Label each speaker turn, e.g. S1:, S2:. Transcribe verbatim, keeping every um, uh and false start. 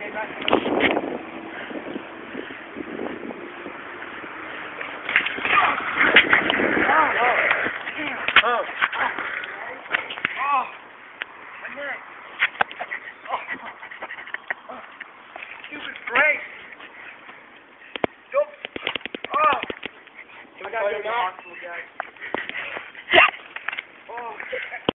S1: Oh. Oh. My neck. Oh. Oh. Stupid brace. Don't. Oh. We got to go to the hospital, guys. Oh.